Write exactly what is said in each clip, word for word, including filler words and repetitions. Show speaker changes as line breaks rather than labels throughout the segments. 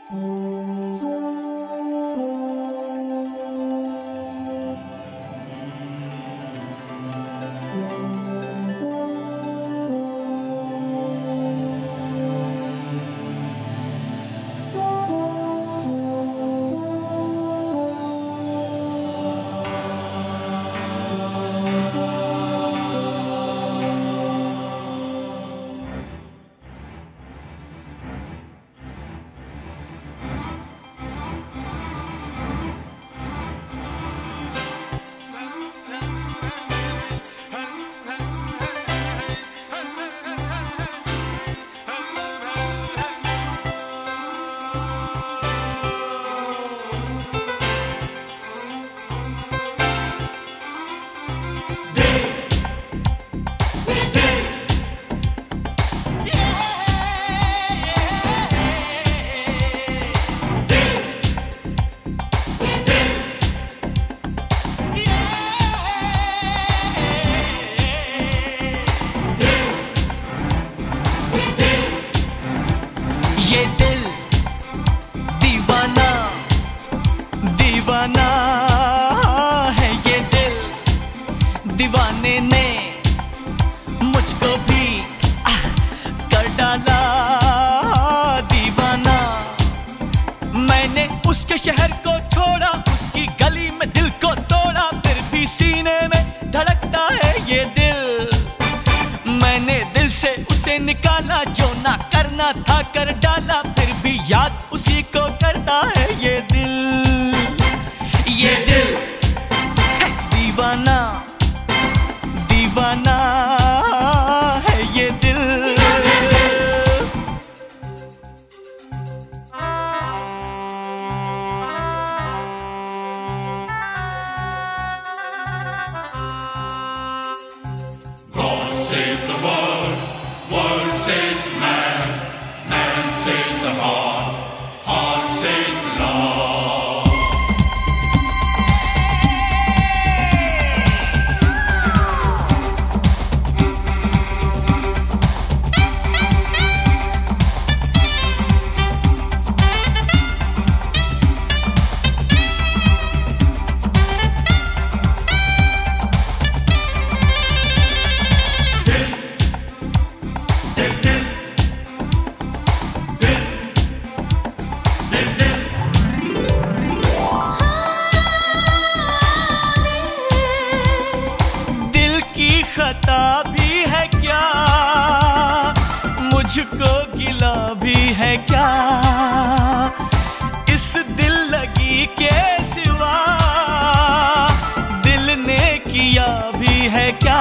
ये दिल दीवाना दीवाना है, ये दिल दीवाने ने मुझको भी कर डाला दीवाना। मैंने उसके शहर को छोड़ा, उसकी गली में दिल को तोड़ा, फिर भी सीने में धड़कता है ये दिल। मैंने दिल से उसे निकाला, जो ना करना था कर डाला, फिर भी याद उसी को करता है ये दिल। ये दिल है दीवाना दीवाना है ये दिल।
God save the world, world saves man, man saves the heart, heart saves love.
खता भी है क्या, मुझको गिला भी है क्या, इस दिल लगी के सिवा दिल ने किया भी है क्या।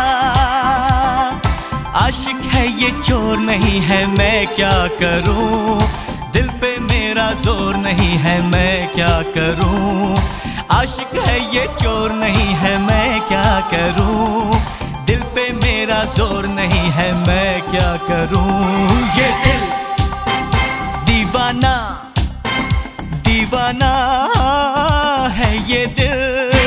आशिक है ये चोर नहीं है, मैं क्या करूं, दिल पे मेरा जोर नहीं है, मैं क्या करूं। आशिक है ये चोर नहीं है, मैं क्या करूं, दिल पे मेरा जोर नहीं है, मैं क्या करूं। ये दिल दीवाना दीवाना है ये दिल।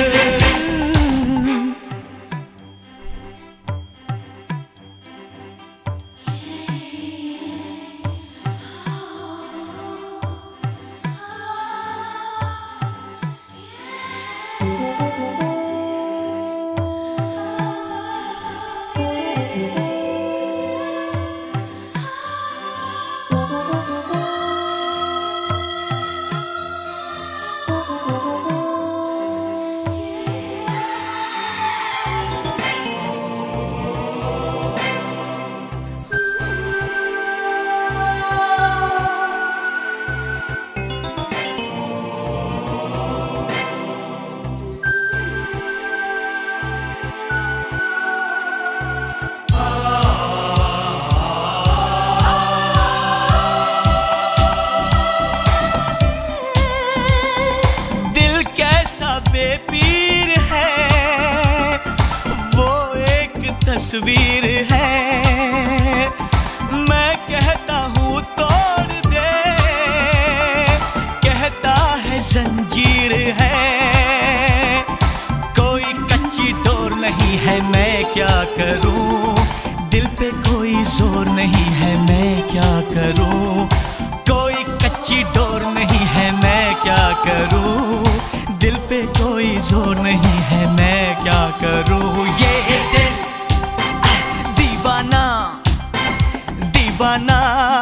बेपीर है वो एक तस्वीर है, मैं कहता हूँ तोड़ दे, कहता है जंजीर है। कोई कच्ची डोर नहीं है, मैं क्या करूँ, दिल पे कोई जोर नहीं है, मैं क्या करूँ। कोई कच्ची खींची डोर नहीं है, मैं क्या करूं, दिल पे कोई जोर नहीं है, मैं क्या करूं। ये दिल दीवाना दीवाना